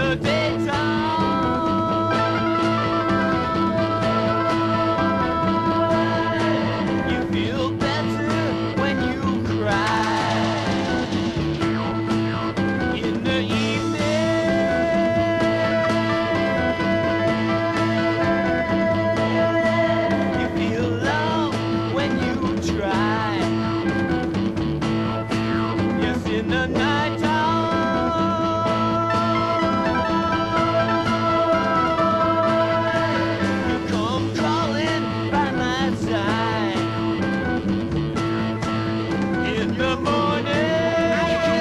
the daytime. You feel better when you cry. In the evening, you feel love when you try. Yes, in the nighttime. In the morning,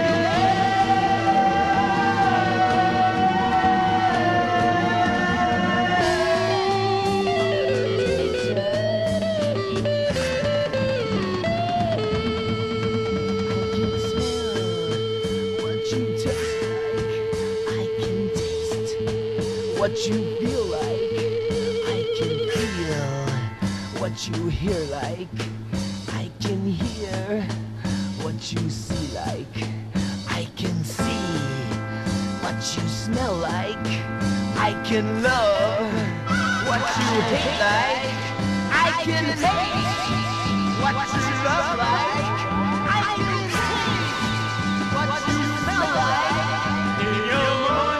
what you feel like, I can feel what you hear like, I can hear what you see like, I can see what you smell like, I can love what you hate like, I can taste what you love like, I can taste what you smell like. In your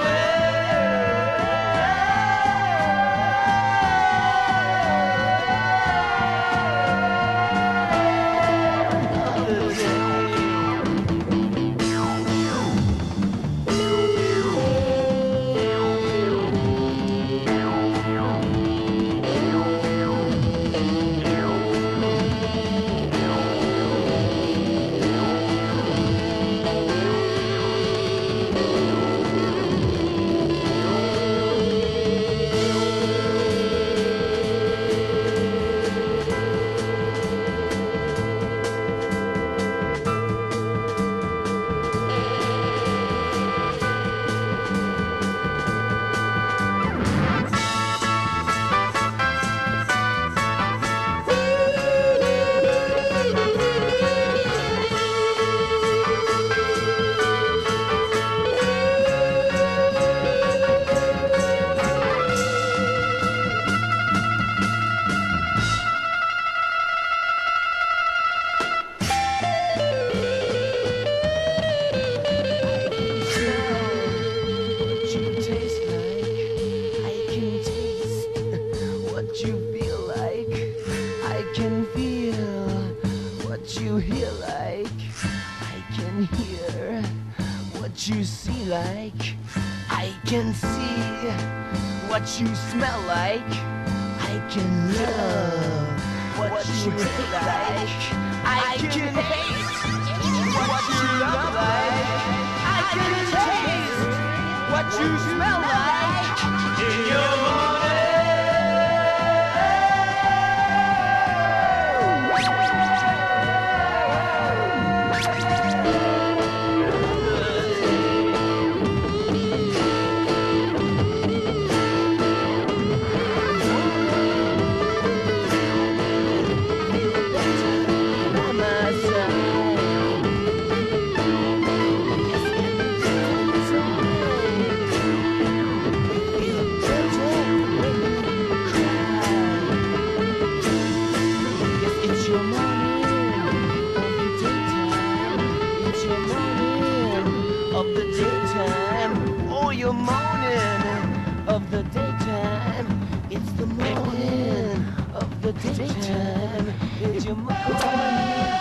you feel like, I can feel what you hear like, I can hear what you see like, I can see what you smell like, I can love what you hate like, I can hate what you love like, I can taste what you smell like. In your of the daytime, oh, your morning of the daytime, it's the morning of the daytime, it's your morning.